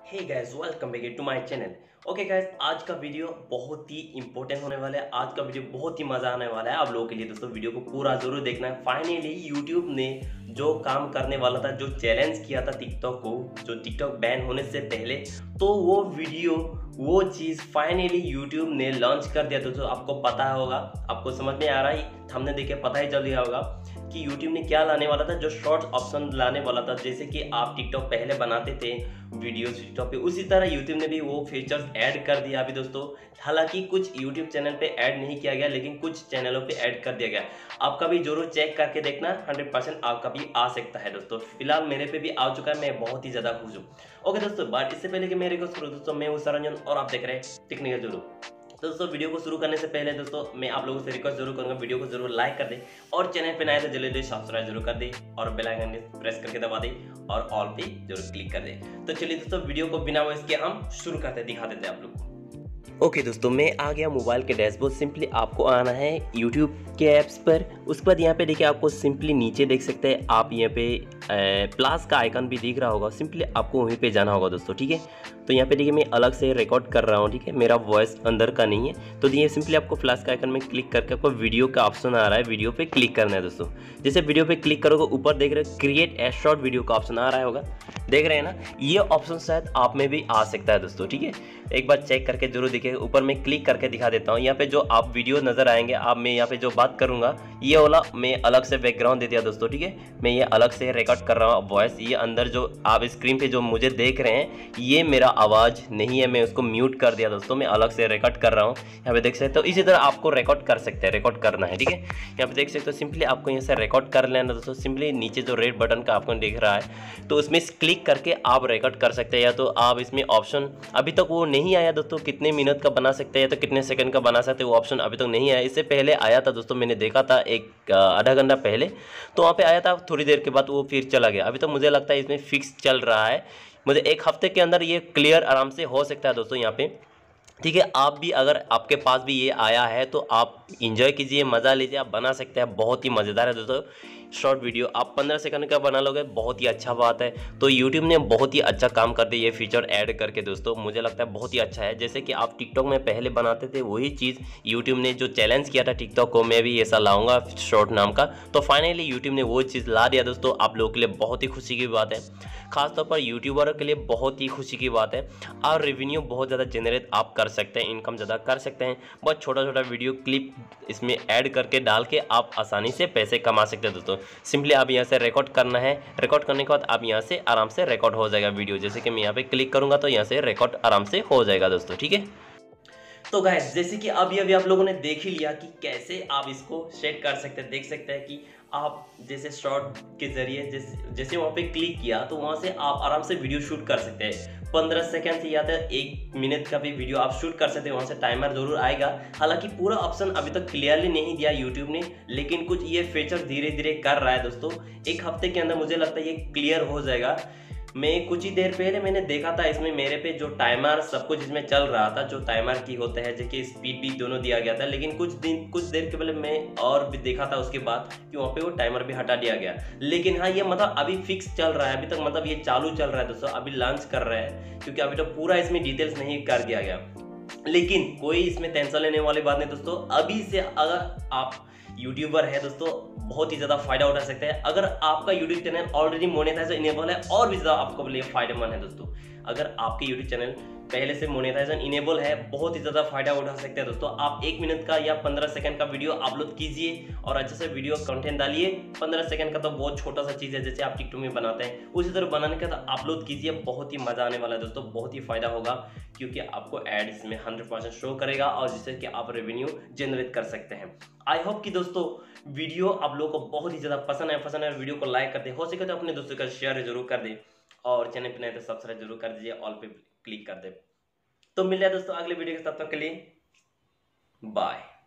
Hey guys, welcome back to my channel. Okay guys, आज का video बहुत ही important होने वाला है। आज का वीडियो बहुत ही मजा आने वाला है आप लोगों के लिए। दोस्तों वीडियो को पूरा जरूर देखना है। फाइनली यूट्यूब ने जो काम करने वाला था, जो चैलेंज किया था टिकटॉक को, जो टिकटॉक बैन होने से पहले, तो वो वीडियो, वो चीज़ फाइनली यूट्यूब ने लॉन्च कर दिया। दोस्तों आपको पता होगा, आपको समझ में आ रहा है, हमने देखे पता ही चल गया होगा कि यूट्यूब ने क्या लाने वाला था। जो शॉर्ट्स ऑप्शन लाने वाला था, जैसे कि आप टिकटॉक पहले बनाते थे वीडियोस टिकटॉक पे, उसी तरह यूट्यूब ने भी वो फीचर्स ऐड कर दिया अभी दोस्तों। हालांकि कुछ यूट्यूब चैनल पे ऐड नहीं किया गया, लेकिन कुछ चैनलों पे ऐड कर दिया गया। आपका भी जरूर चेक करके देखना, 100% आपका भी आ सकता है दोस्तों। फिलहाल मेरे पे भी आ चुका है, मैं बहुत ही ज़्यादा खुश हूँ। ओके दोस्तों, बट इससे पहले कि मेरे को शुरू, दोस्तों मैं हूँ सरंजन और आप देख रहे हैं टेक्निकल गुरु। तो दोस्तों वीडियो को शुरू करने से पहले दोस्तों मैं आप लोगों से रिक्वेस्ट जरूर करूंगा, वीडियो को जरूर लाइक कर दें और चैनल पे नए तो जल्दी सब्सक्राइब जरूर कर दें और बेल आइकन प्रेस करके दबा दें और ऑल पे जरूर क्लिक कर दें। तो चलिए दोस्तों वीडियो को बिना वॉइस के हम शुरू करते दिखा देते हैं आप लोग को। ओके दोस्तों, मैं आ गया मोबाइल के डैशबोर्ड। सिंपली आपको आना है यूट्यूब के ऐप्स पर। उसके बाद यहाँ पे देखिए, आपको सिंपली नीचे देख सकते हैं आप, यहाँ पे प्लस का आइकन भी दिख रहा होगा। सिंपली आपको वहीं पे जाना होगा दोस्तों, ठीक है। तो यहाँ पे देखिए मैं अलग से रिकॉर्ड कर रहा हूँ, ठीक है, मेरा वॉइस अंदर का नहीं है। तो ये सिंपली आपको प्लस का आइकन में क्लिक करके आपको वीडियो का ऑप्शन आ रहा है, वीडियो पे क्लिक करना है दोस्तों। जैसे वीडियो पे क्लिक करोगे, ऊपर देख रहे हो क्रिएट ए शॉर्ट वीडियो का ऑप्शन आ रहा होगा, देख रहे हैं ना। ये ऑप्शन शायद आप में भी आ सकता है दोस्तों, ठीक है। एक बार चेक करके जरूर देखिए। ऊपर मैं क्लिक करके दिखा देता हूँ। यहाँ पे जो आप वीडियो नजर आएंगे, आप मैं यहाँ पे जो बात करूंगा, ये वाला मैं अलग से बैकग्राउंड दे दिया दोस्तों, ठीक है। मैं ये अलग से रिकॉर्ड कर रहा हूँ वॉइस। ये अंदर जो आप स्क्रीन पे जो मुझे देख रहे हैं, ये मेरा आवाज़ नहीं है, मैं उसको म्यूट कर दिया दोस्तों। मैं अलग से रिकॉर्ड कर रहा हूँ, यहाँ पे देख सकते हो। इसी तरह आपको रिकॉर्ड कर सकते हैं, रिकॉर्ड करना है, ठीक है। यहाँ पे देख सकते हो, सिंपली आपको यहाँ से रिकॉर्ड कर लेना दोस्तों। सिंपली नीचे जो रेड बटन का आपको दिख रहा है, तो उसमें क्लिक करके आप रिकॉर्ड कर सकते हैं। या तो आप इसमें ऑप्शन, अभी तक वो नहीं आया दोस्तों, कितने मिनट का बना सकते हैं, तो कितने सेकंड का बना सकते हैं, वो ऑप्शन अभी तक नहीं आया। इससे पहले आया था दोस्तों, मैंने देखा था एक आधा घंटा पहले, तो वहाँ पे आया था। थोड़ी देर के बाद वो फिर चला गया। अभी तो मुझे लगता है इसमें फिक्स चल रहा है। मुझे एक हफ्ते के अंदर ये क्लियर आराम से हो सकता है दोस्तों यहाँ पे, ठीक है। आप भी, अगर आपके पास भी ये आया है, तो आप इंजॉय कीजिए, मज़ा लीजिए, आप बना सकते हैं। बहुत ही मज़ेदार है दोस्तों। शॉर्ट वीडियो आप 15 सेकंड का बना लोगे, बहुत ही अच्छा बात है। तो यूट्यूब ने बहुत ही अच्छा काम कर दिया ये फीचर ऐड करके दोस्तों, मुझे लगता है बहुत ही अच्छा है। जैसे कि आप टिकटॉक में पहले बनाते थे, वही चीज़ यूट्यूब ने जो चैलेंज किया था टिकटॉक को, मैं भी ऐसा लाऊंगा शॉर्ट नाम का, तो फाइनली यूट्यूब ने वो चीज़ ला दिया दोस्तों। आप लोगों के लिए बहुत ही खुशी की बात है, खासतौर पर यूट्यूबरों के लिए बहुत ही खुशी की बात है। और रेवेन्यू बहुत ज़्यादा जनरेट आप कर सकते हैं, इनकम ज़्यादा कर सकते हैं। बहुत छोटा छोटा वीडियो क्लिप इसमें ऐड करके डाल के आप आसानी से पैसे कमा सकते हैं दोस्तों। सिंपली आप यहाँ से रिकॉर्ड करना है, रिकॉर्ड करने के बाद आप यहाँ से आराम से रिकॉर्ड हो जाएगा वीडियो। जैसे कि मैं यहाँ पे क्लिक करूँगा तो यहाँ से रिकॉर्ड आराम से हो जाएगा दोस्तों, ठीक है। तो गाइस, जैसे कि अभी आप लोगों ने देख ही लिया कि कैसे आप इसको सेट कर सकते हैं। देख सकते हैं कि आप जैसे शॉर्ट के जरिए जैसे वहाँ पे क्लिक किया, तो वहाँ से आप आराम से वीडियो शूट कर सकते हैं। 15 सेकंड से या तो 1 मिनट का भी वीडियो आप शूट कर सकते हैं। वहाँ से टाइमर जरूर आएगा। हालांकि पूरा ऑप्शन अभी तक क्लियरली नहीं दिया यूट्यूब ने, लेकिन कुछ ये फीचर धीरे धीरे कर रहा है दोस्तों। एक हफ्ते के अंदर मुझे लगता है ये क्लियर हो जाएगा। मैं कुछ ही देर पहले मैंने देखा था, इसमें मेरे पे जो टाइमर सब कुछ इसमें चल रहा था, जो टाइमर की होता है, जैसे स्पीड भी दोनों दिया गया था। लेकिन कुछ देर के पहले मैं और भी देखा था उसके बाद कि वहाँ पे वो टाइमर भी हटा दिया गया। लेकिन हाँ, ये मतलब अभी फिक्स चल रहा है, अभी तक मतलब ये चालू चल रहा है दोस्तों, अभी लॉन्च कर रहे हैं, क्योंकि अभी तो पूरा इसमें डिटेल्स नहीं कर दिया गया। लेकिन कोई इसमें टेंशन लेने वाली बात नहीं दोस्तों। अभी से अगर आप यूट्यूबर है दोस्तों, बहुत ही ज़्यादा फायदा उठा सकते हैं। अगर आपका YouTube channel already monetization enable है, और भी ज़्यादा आपको लिए फायदेमंद है दोस्तों। अगर आपके यूट्यूब चैनल पहले से मोनेटाइजेशन इनेबल है, बहुत ही ज़्यादा फायदा उठा सकते हैं दोस्तों। आप 1 मिनट का या 15 सेकंड का वीडियो अपलोड कीजिए और अच्छे से वीडियो कंटेंट डालिए। 15 सेकंड का तो बहुत छोटा सा चीज़ है, जैसे आप टिकटॉक में बनाते हैं उसी तरह बनाने का तो अपलोड कीजिए। बहुत ही मज़ा आने वाला है दोस्तों, बहुत ही फायदा होगा, क्योंकि आपको एड इसमें 100% शो करेगा और जिससे कि आप रेवेन्यू जनरेट कर सकते हैं। आई होप कि दोस्तों वीडियो आप लोगों को बहुत ही ज़्यादा पसंद है। वीडियो को लाइक कर दें, हो सके तो अपने दोस्तों का शेयर जरूर कर दें और चैनल पर नए तो सब्सक्राइब जरूर कर दीजिए, ऑल पे क्लिक कर दें। तो मिल जाए दोस्तों अगले वीडियो के साथ, तब तक के लिए बाय।